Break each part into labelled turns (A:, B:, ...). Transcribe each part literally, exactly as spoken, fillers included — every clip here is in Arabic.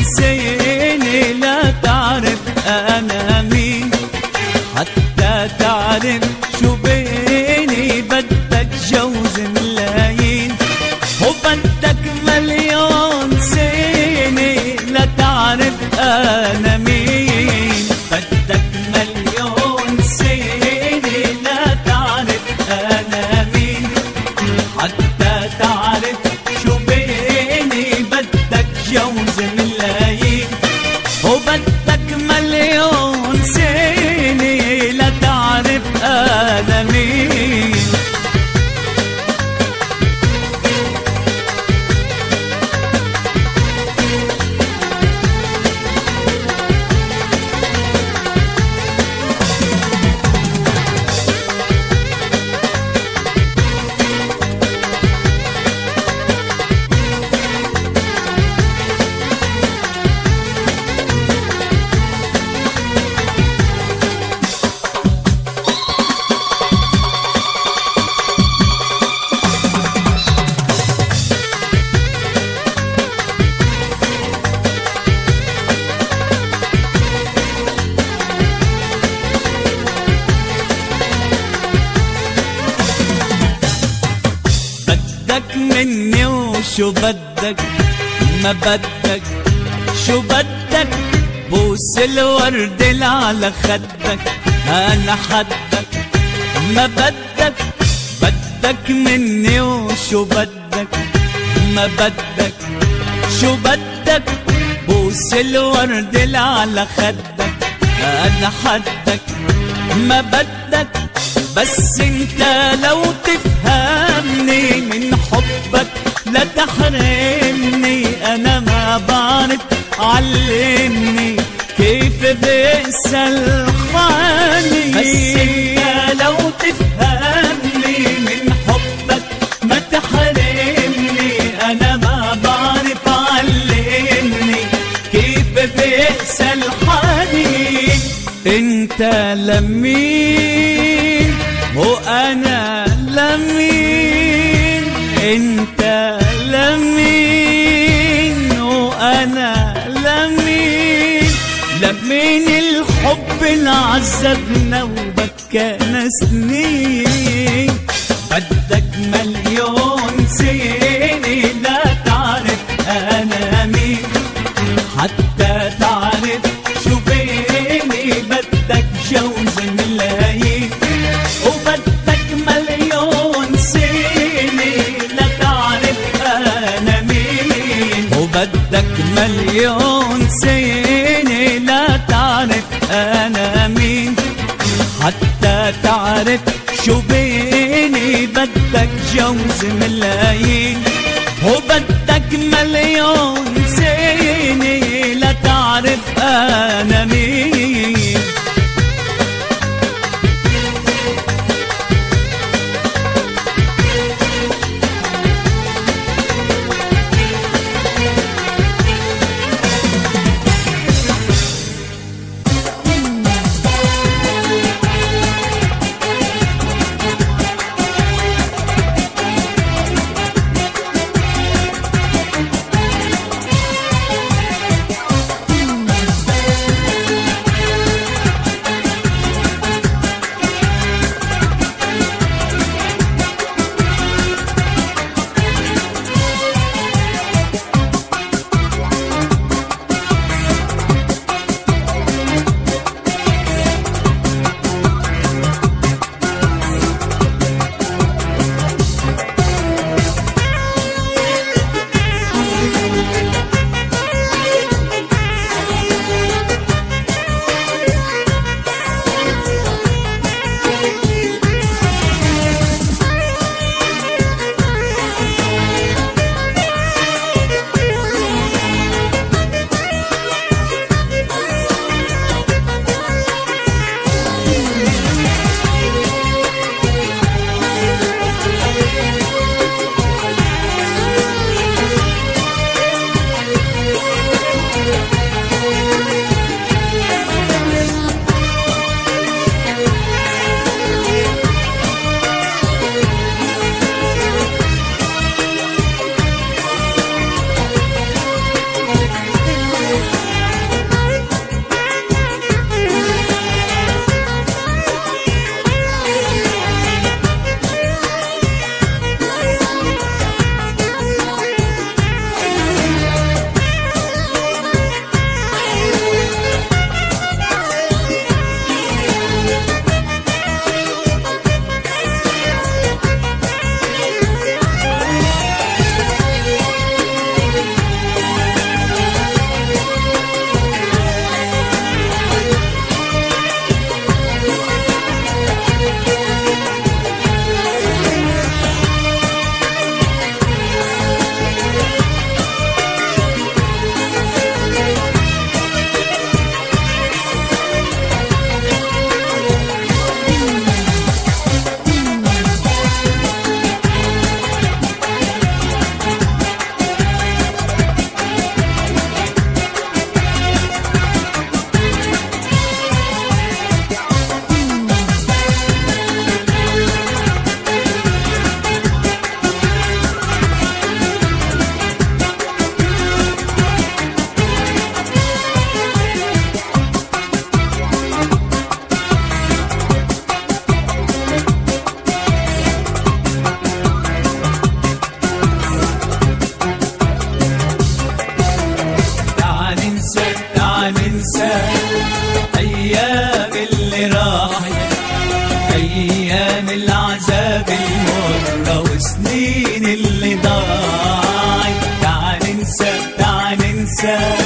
A: نسيني لا تعرف أنا مين، حتى تعرف شو بيني بدك جوز ملايين، وبدك مليون سنة لا تعرف أنا مين، بدك مليون سنة لا تعرف أنا مين، حتى تعرف شو بيني بدك جوز ملايين، وبدك مليون سنة لا تعرف أنا مين. بدك مني وشو بدك ما بدك، شو بدك بوس الورد اللي على خدك انا حدك ما بدك، بدك مني وشو بدك ما بدك، شو بدك بوس الورد اللي على خدك انا حدك ما بدك، بس انت لو تفهمني من حبك لا تحرمني، انا ما بعرف علمني كيف بيسأل خاني، بس انت لو تفهمني من حبك ما تحرمني، انا ما بعرف علمني كيف بيسأل خاني. انت لمين وأنا لمين، أنت لمين وأنا لمين، لمين الحب اللي عذبنا وبكانا سنين، بدك مليون سنة لا تعرف أنا مين، حتى تعرف شو بيني بدك جوز ملايين، وبدك مليون سنة لا تعرف أنا مين، وبدك مليون سنة لا تعرف أنا مين، حتى تعرف شو بيني بدك جوز ملايين، وبدك مليون سنة لا تعرف أنا مين.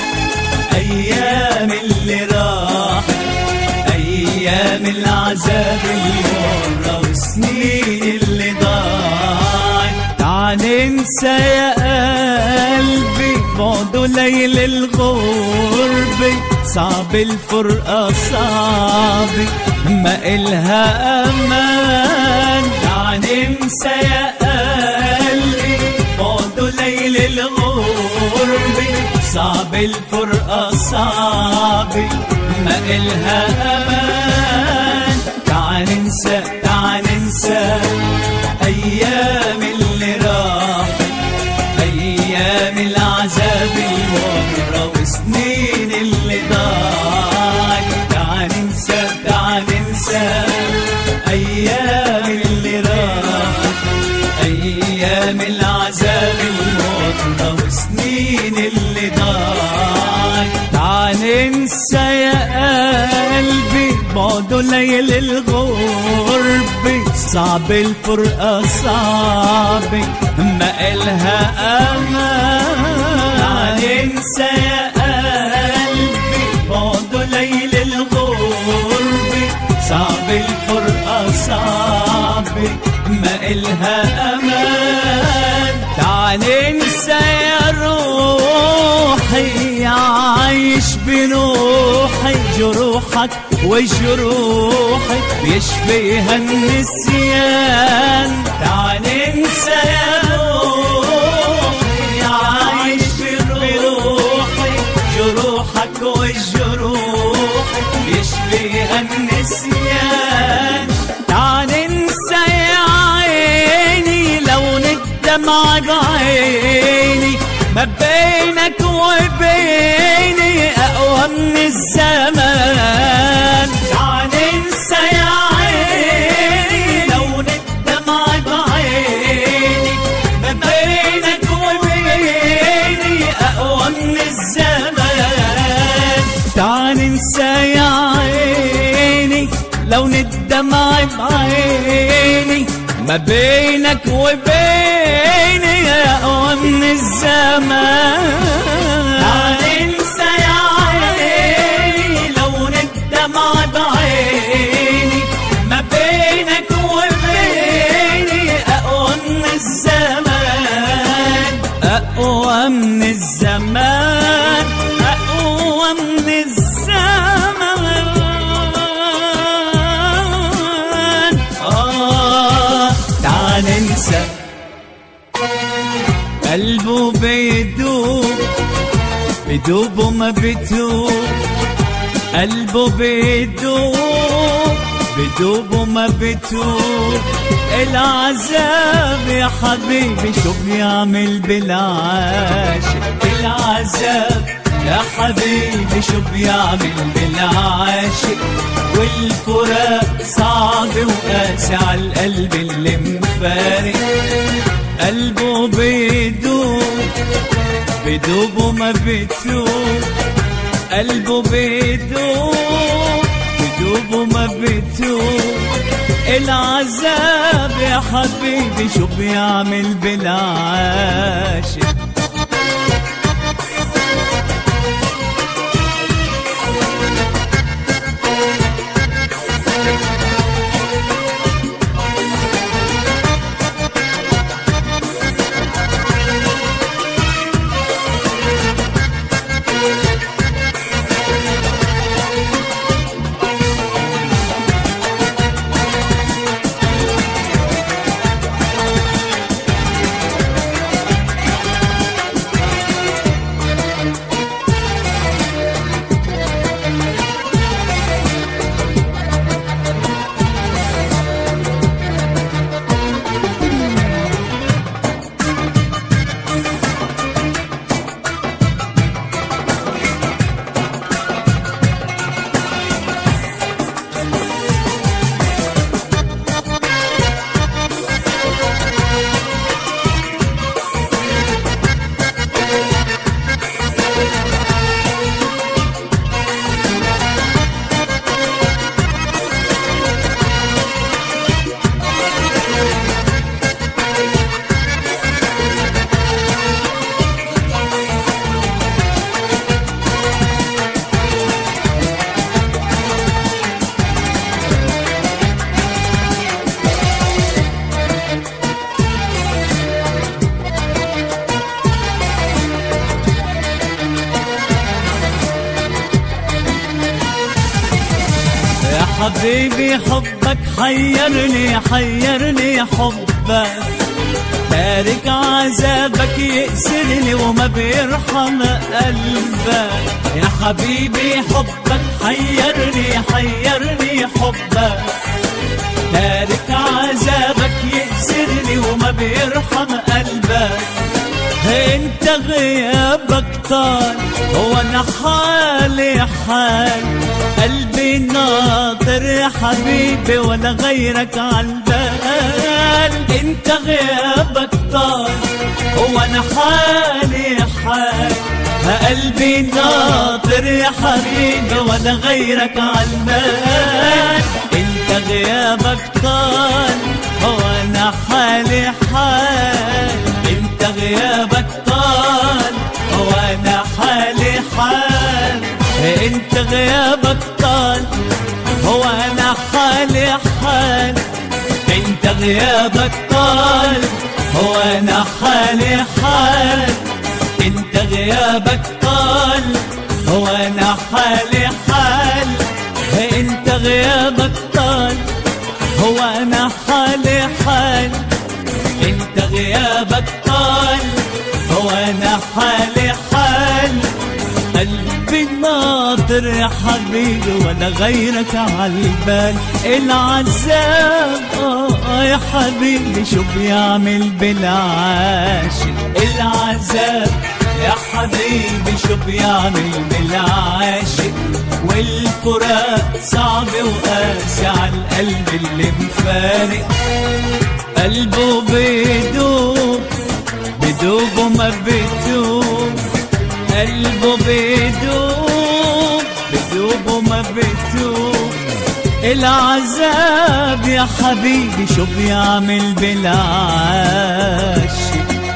A: أيام اللي راحت، أيام العذاب المرة وسنين اللي ضاعت. تعال ننسى يا قلبي بعده ليل الغربة، صعب الفرقة صعب ما إلها أمان. تعال ننسى يا قلبي بعده ليل الغربة، صعب الفرقة صعب ما إلها أمان. تعال ننسى تعال ننسى أيام اللي راحت، أيام العذاب المرة وسنين اللي ضاعت. تعال ننسى تعال ننسى أيام اللي راحت، أيام العذاب المرة وسنين اللي ضاعت. تعال ننسى يا قلبي بعده ليل الغربة، صعب الفرقة صعب ما إلها أمان. تعال ننسى يا قلبي بعده ليل الغربة، صعب الفرقة صعب ما إلها أمان. تعال ننسى يا روحي عايش بروحي، جروحك وجروحي بيشفيها النسيان. تعال ننسى يا روحي عايش بروحي، جروحك وجروحي بيشفيها النسيان. تعال ننسى يا عيني لون الدمع بعيني، ما بينك وبيني أقوى من الزمان. تعال ننسى يا عيني لون الدمع بعيني، ما بينك وبيني أقوى من الزمان. تعال ننسى يا عيني لون الدمع بعيني، ما بينك وبيني أقوى من الزمان. تعال ننسى يا عيني لون الدمع بعيني، ما بينك وبيني أقوى من الزمان. أقوى من الزمان، أقوى من الزمان. آه تعال ننسى قلبه بيدوب بدوب وما بتوب، قلبه بيدوب بدوب وما بتوب. العذاب يا حبيبي شو بيعمل بالعاشق، العذاب يا حبيبي شو بيعمل بالعاشق. والفراق صعب وقاسي عالقلب اللي مفارق، قلبه بيدوب بدوب وما بتوب، قلبه بيدوب بدوب وما بتوب. العذاب يا حبيبي شو بيعمل بالعاشق. حبيبي حبك حيرني حيرني حبك، تارك عذابك يأسرني وما بيرحم قلبك. يا حبيبي حبك حيرني حيرني حبك، تارك عذابك يأسرني وما بيرحم قلبك. انت غيابك طال وانا حالي حال، قلبي ناطر يا حبيبي ولا غيرك عالبال. انت غيابك طال وانا حالي حال، قلبي ناطر يا حبيبي ولا غيرك عالبال. انت غيابك طال وانا حالي حال، انت غيابك طال وانا حالي حال. انت غيابك طال وانا حالي حال، انت غيابك طال وانا حالي حال. انت غيابك طال وانا حالي حال، انت غيابك طال وانا حالي حال. انت غيابك طال وانا حالي حال، قلبي ناطر يا حبيبي ولا غيرك عالبال. العذاب اه يا حبيبي شو بيعمل بالعاشق، العذاب يا حبيبي شو بيعمل بالعاشق. والفراق صعب وقاسي عالقلب اللي مفارق، قلبه بيدوب بدوب وما بتوب، قلبه بيدوب بدوب وما بتوب. العذاب يا حبيبي شو بيعمل بالعاشق.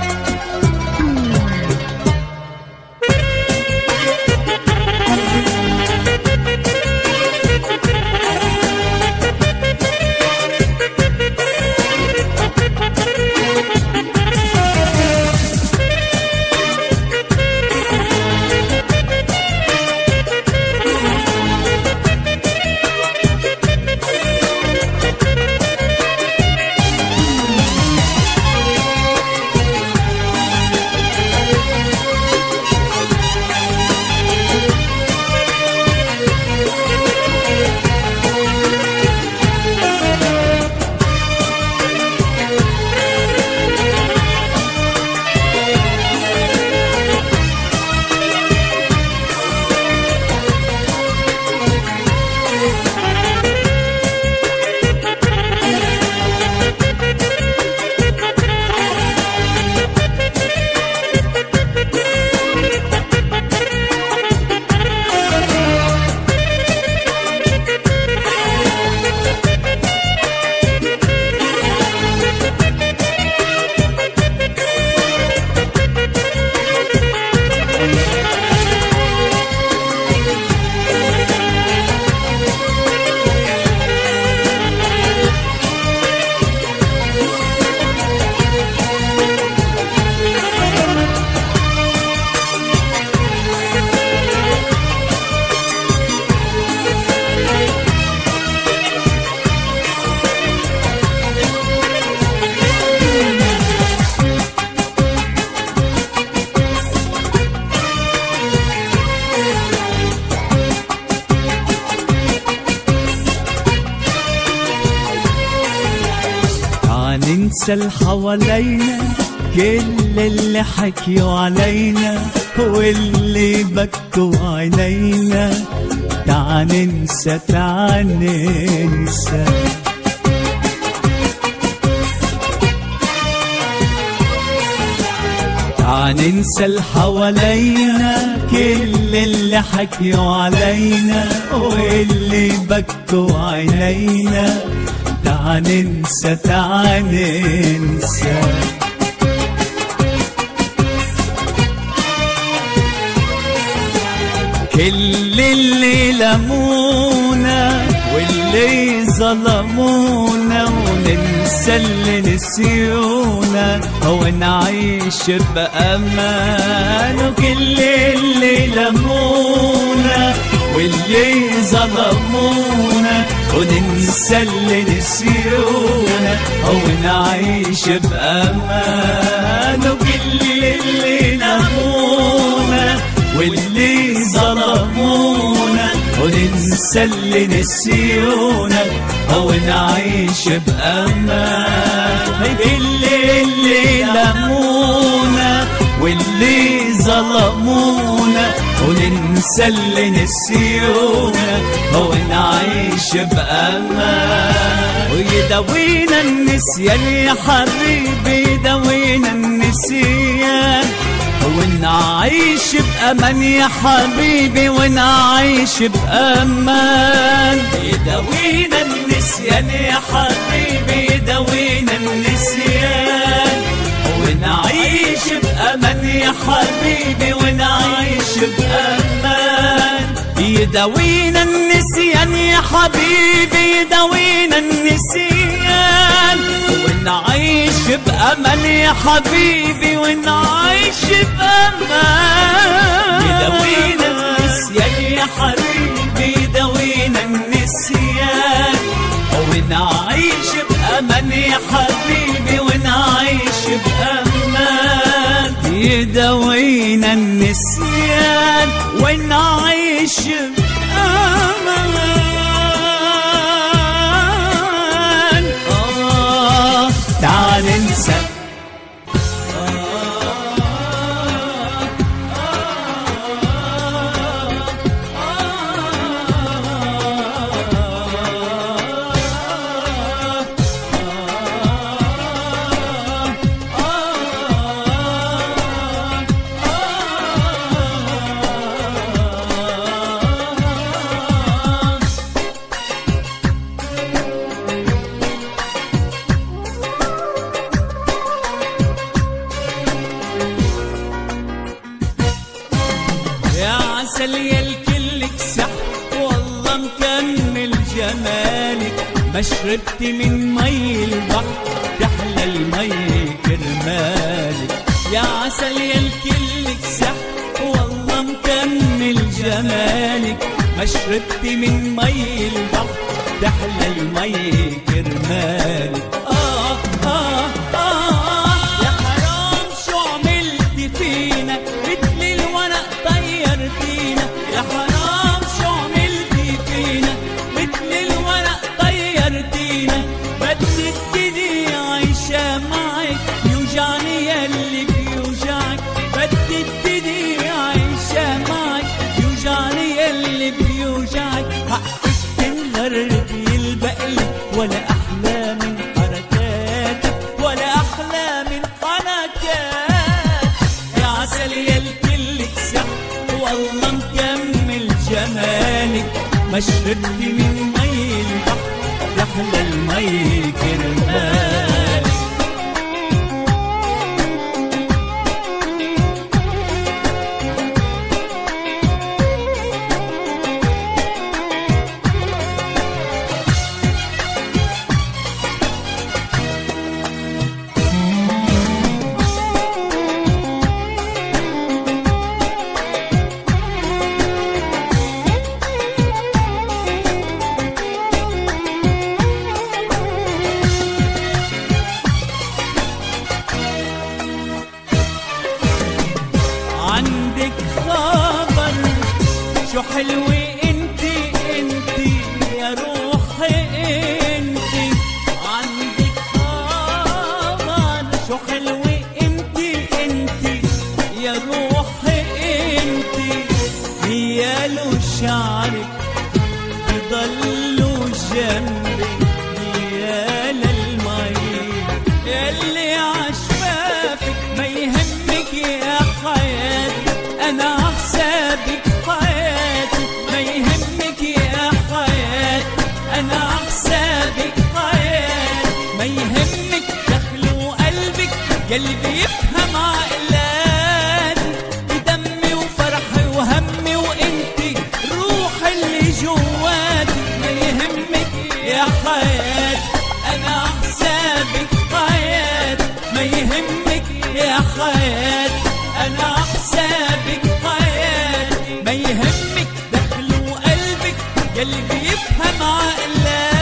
A: ننسى اللي حوالينا، كل اللي حكيوا علينا واللي بكوا عينينا. تعال ننسى تعال ننسى، تعال ننسى اللي حوالينا، كل اللي حكيوا علينا واللي بكوا عينينا. تعال ننسى تعال ننسى، كل اللي لمونا واللي ظلمونا، وننسى اللي نسيونا ونعيش بأمان. وكل اللي لمونا واللي ظلمونا وننسى اللي نسيونا ونعيش بأمان. وكل اللي نهونا واللي ظلمونا وننسى اللي نسيونا ونعيش بأمان. كل اللي لمونا واللي ظلمونا وننسى اللي نسيونا ونعيش بأمان. ويداوينا النسيان يا حبيبي يداوينا النسيان ونعيش بأمان يا حبيبي ونعيش بأمان. يداوينا النسيان يا حبيبي يداوينا النسيان ونعيش بأمان يا حبيبي ونعيش بأمان. يداوينا النسيان يا حبيبي يداوينا النسيان ونعيش بأمان يا حبيبي ونعيش بأمان. يداوينا النسيان يا حبيبي يداوينا النسيان ونعيش بأمان يا حبيبي ونعيش بأمان. يداوينا النسيان ونعيش بأمان. آه تعال ننسى عسل يا الكل كسح والله مكمل جمالك. ما شربت من مي البحر تحلى المي كرمالك. يا عسل يا الكل كسح والله مكمل جمالك. ما شربت من مي البحر تحلى المي كرمالك. آه آه آه يا حرام شو عملت فينا مثل الورق طيرتينا. يا حرام شو عملتي فينا مثل الورق طيرتينا. بدي ابتدي عايشة معك يوجعني ياللي بيوجعك. بدي ابتدي عايشة معك يوجعني ياللي بيوجعك. حقك تنغرب يلبقلي ولا أحلى من حركاتك ولا أحلى من حركاتك. يا عسل يا الكل كسح والله مكمل جمالك. ما شربت من مي البحر تحلى المي كرمالك. عندك خبر شو حلوة انتي انتي يا روحي انتي. عندك خبر شو حلوة انتي انتي يا روحي انتي. يا لو شعرك بضلوا جنبي يا للمي ياللي عشفافك. ما يهمك يا حياتي أنا حسابك حياتي. ما يهمك يا حياتي أنا حسابك حياتي. ما يهمك دخل وقلبك ياللي بيفهم عقلاتي. بدمي وفرحي وهمي وانتي روحي اللي جواتي. ما يهمك يا حياتي أنا حسابك حياتي. ما يهمك يا حياتي أنا حسابك حياتي. ما يهمك دخل وقلبك ياللي بيفهم عقلاتي.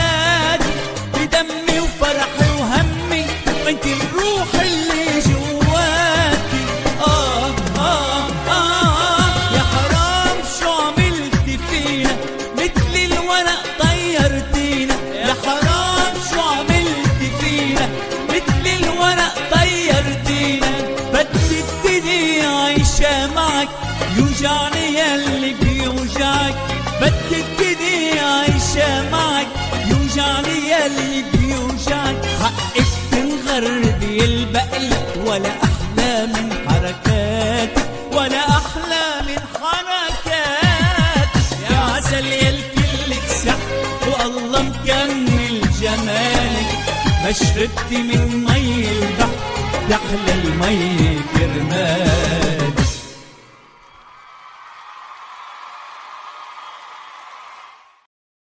A: انت الروح اللي جواكي. آه آه آه يا حرام شو عملت فينا، مثل الورق طيرتينا. يا حرام شو عملت فينا، مثل الورق طيرتينا. بدي ابتدي عايشة معك، يوجعني يلي بيوجعك. بدي ابتدي عايشة معك، يوجعني يلي بيوجعك. حقك تنغردي البقلك، ولا أحلى من حركاتك، ولا أحلى من حركاتك. يا عسل يا الكلك سحر، والله مكمل جمالك. ما شربتي من مي البحر، تحلى المي كرمالك.